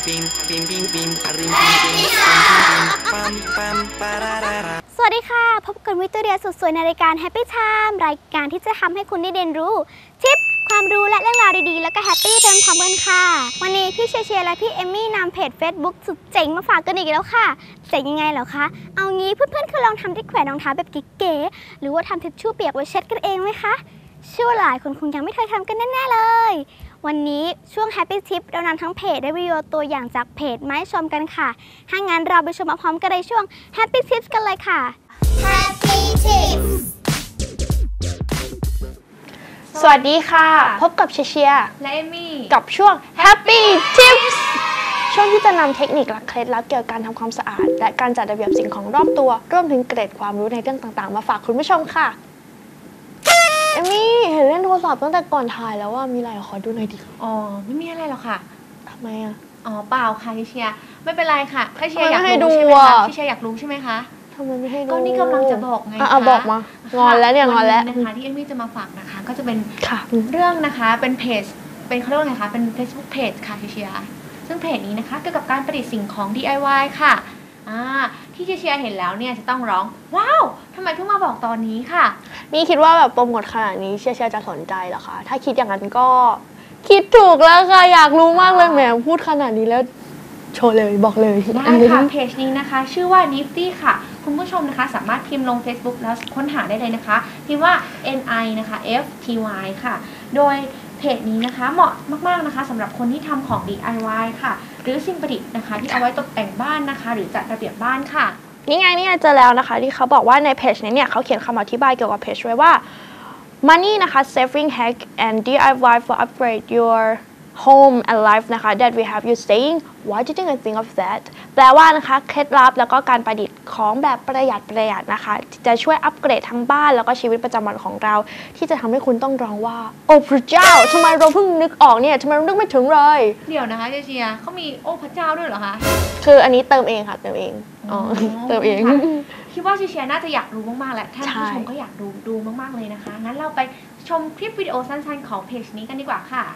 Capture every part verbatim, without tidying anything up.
สวัสดีค่ะพบกับวิตเตอเรียสุดสวยในรายการ Happy Time รายการที่จะทำให้คุณได้เรียนรู้ทิปความรู้และเรื่องราวดีๆแล้วก็แฮปปี้เติมความกันค่ะวันนี้พี่เชียร์และพี่เอมมี่นำเพจ Facebook สุดเจ๋งมาฝากกันอีกแล้วค่ะเจ๋งยังไงเหรอคะเอางี้เพื่อนๆคือลองทำที่แขวนรองเท้าแบบเก๋ๆหรือว่าทำทิชชู่เปียกไว้เช็ดกันเองไหมคะเชื่อว่าหลายคนคงยังไม่เคยทำกันแน่ๆเลยวันนี้ช่วง Happy Tip เรานำทั้งเพจและวิดีโอตัวอย่างจากเพจมาให้ชมกันค่ะถ้างั้นเราไปชมพร้อมกันในช่วง Happy Tips กันเลยค่ะ Happy Tips สวัสดีค่ะพบกับเชียร์และเอมี่กับช่วง Happy Tips ช่วงที่จะนำเทคนิคและเคล็ดลับเกี่ยวกับการทำความสะอาดและการจัดระเบียบสิ่งของรอบตัวรวมถึงเกร็ดความรู้ในเรื่องต่างๆมาฝากคุณผู้ชมค่ะเอมี่เห็นเล่นโทรศัพท์ตั้งแต่ก่อนถ่ายแล้วว่ามีอะไรขอดูหน่อยดิอ๋อไม่มีอะไรหรอกค่ะทำไมอ่ะอ๋อเปล่าค่ะเชียร์ไม่เป็นไรค่ะถ้าเชียร์อยากรู้ใช่ไหมคะเชียร์อยากรู้ใช่ไหมคะทำไมไม่ให้ดูก็นี่กำลังจะบอกไงคะบอกมางอนแล้วเนี่ยงอนแล้วนะคะที่เอมี่จะมาฝากนะคะก็จะเป็นเรื่องนะคะเป็นเพจเป็นเขาเรียกว่าไงคะเป็น Facebook Page ค่ะเชียร์ซึ่งเพจนี้นะคะเกี่ยวกับการประดิษฐ์สิ่งของ ดี ไอ วาย ค่ะที่เชียร์เห็นแล้วเนี่ยจะต้องร้องว้าวทำไมเพิ่งมาบอกตอนนี้ค่ะนี่คิดว่าแบบโปรโมทขนาดนี้เชียร์จะสนใจเหรอคะถ้าคิดอย่างนั้นก็คิดถูกแล้วค่ะอยากรู้มากเลยแหมพูดขนาดนี้แล้วโชว์เลยบอกเลยได้ค่ะเพจนี้นะคะชื่อว่า Nifty ค่ะคุณผู้ชมนะคะสามารถพิมพ์ลง Facebook แล้วค้นหาได้เลยนะคะพิมพ์ว่า N I นะคะ F T Y ค่ะโดยเพจนี้นะคะเหมาะมากๆนะคะสำหรับคนที่ทำของ ดี ไอ วาย ค่ะหรือสิ่งประดิษฐ์นะคะที่เอาไว้ตกแต่งบ้านนะคะหรือจัดระเบียบบ้านค่ะนี่ไงนี่ไงเจอแล้วนะคะที่เขาบอกว่าในเพจนี้เนี่ยเขาเขียนคำอธิบายเกี่ยวกับเพจไว้ว่า money นะคะ saving hack and ดี ไอ วาย for upgrade your home and life นะคะ that we have you saying why didn't I think of that แปลว่านะคะเคล็ดลับแล้วก็การประดิษฐ์ของแบบประหยัดประหยัดนะคะจะช่วยอัปเกรดทั้งบ้านแล้วก็ชีวิตประจำวันของเราที่จะทำให้คุณต้องร้องว่าโอ้พระเจ้าทำไมเราเพิ่งนึกออกเนี่ยทำไมเรานึกไม่ถึงเลยเดี๋ยวนะคะเชียร์เขามีโอ้พระเจ้าด้วยเหรอคะคืออันนี้เติมเองค่ะเติมเองอ๋อเติมเองคิดว่าเชียร์น่าจะอยากรู้มากๆแหละท่านผู้ชมก็อยากดูดูมากๆเลยนะคะงั้นเราไปชมคลิปวิดีโอสั้นๆของเพจนี้กันดีกว่าค่ะ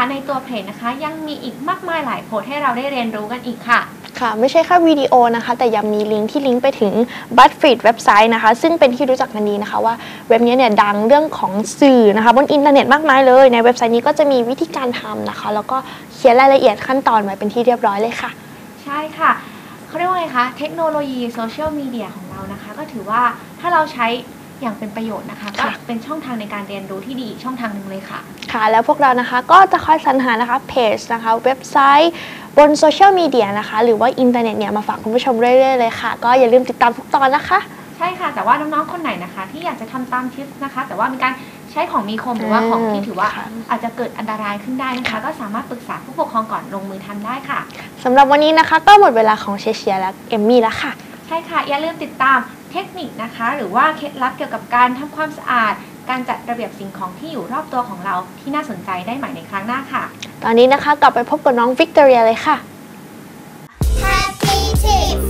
ในตัวเพจนะคะยังมีอีกมากมายหลายโพสต์ให้เราได้เรียนรู้กันอีกค่ะค่ะไม่ใช่แค่วิดีโอนะคะแต่ยังมีลิงก์ที่ลิงก์ไปถึง BuzzFeed เว็บไซต์นะคะซึ่งเป็นที่รู้จักกันดีนะคะว่าเว็บนี้เนี่ยดังเรื่องของสื่อนะคะบนอินเทอร์เน็ตมากมายเลยในเว็บไซต์นี้ก็จะมีวิธีการทำนะคะแล้วก็เขียนรายละเอียดขั้นตอนไว้เป็นที่เรียบร้อยเลยค่ะใช่ค่ะเขาเรียกว่าไงคะเทคโนโลยีโซเชียลมีเดียของเรานะคะก็ถือว่าถ้าเราใช้อย่างเป็นประโยชน์นะคะก็เป็นช่องทางในการเรียนรู้ที่ดีช่องทางหนึ่งเลยค่ะค่ะแล้วพวกเรานะคะก็จะคอยสรรหานะคะเพจนะคะเว็บไซต์บนโซเชียลมีเดียนะคะหรือว่าอินเทอร์เน็ตเนี่ยมาฝากคุณผู้ชมเรื่อยๆเลยค่ะก็อย่าลืมติดตามทุกตอนนะคะใช่ค่ะแต่ว่าน้องๆคนไหนนะคะที่อยากจะทำตามทิปนะคะแต่ว่ามีการใช้ของมีคมหรือว่าของที่ถือว่าอาจจะเกิดอันตรายขึ้นได้นะคะก็สามารถปรึกษาผู้ปกครองก่อนลงมือทำได้ค่ะสำหรับวันนี้นะคะก็หมดเวลาของเชเชียและเอมมี่แล้วค่ะใช่ค่ะอย่าลืมติดตามเทคนิคนะคะหรือว่าเคล็ดลับเกี่ยวกับการทำความสะอาดการจัดระเบียบสิ่งของที่อยู่รอบตัวของเราที่น่าสนใจได้ใหม่ในครั้งหน้าค่ะตอนนี้นะคะกลับไปพบกับน้องวิกตอเรียเลยค่ะ Happy Tips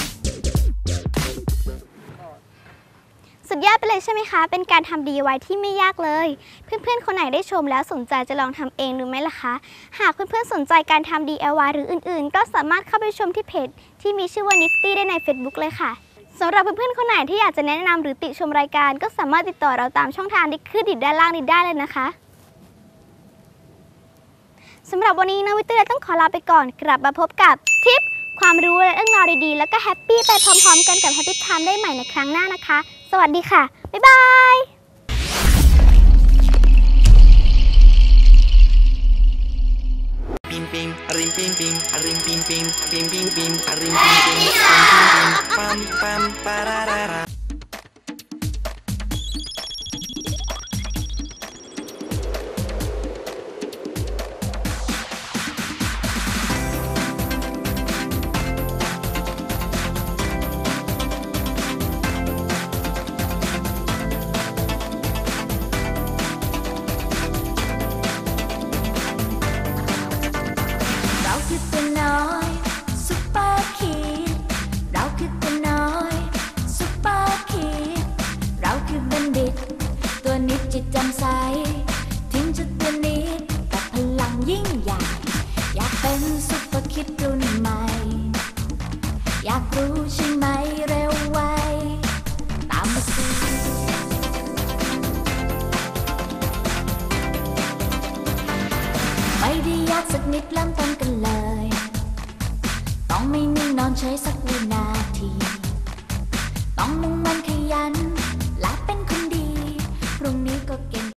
สุดยอดไปเลยใช่ไหมคะเป็นการทำ ดี ไอ วาย ที่ไม่ยากเลยเพื่อนๆคนไหนได้ชมแล้วสนใจจะลองทำเองดูไหมล่ะคะหากเพื่อนๆสนใจการทำ ดี ไอ วาย หรืออื่นๆก็สามารถเข้าไปชมที่เพจที่มีชื่อว่า Nifty ได้ใน Facebook เลยค่ะสำหรับเพื่อนๆคนไหนที่อยากจะแนะนำหรือติชมรายการก็สามารถติดต่อเราตามช่องทางที่ขึ้นด้านล่างนี้ได้เลยนะคะสำหรับวันนี้น้องวิตเตอร์ต้องขอลาไปก่อนกลับมาพบกับทิปความรู้และเรื่องราวดีๆแล้วก็แฮปปี้ไปพร้อมๆกันกับ Happy Time ได้ใหม่ในครั้งหน้านะคะสวัสดีค่ะบ๊ายบายปิงปิงอริงปิงปิงอริงปิงปิงปิงปิงปิงอริงปิงปิงปิงปิงปัมปัมปาราราราจิตแจ่มใสถึงจะตัวนิดแต่พลังยิ่งใหญ่อยากเป็นซุปเปอร์คิดรุ่นใหม่อยากรู้ใช่ไหมเร็วไวตามมาสิไม่ได้ยากสักนิดเริ่มต้นกันเลยต้องไม่นิ่งนอนเฉยสักวินาทีต้องมุ่งมั่นขยันและเป็นคนดีพรุ่งนี้ก็เก่ง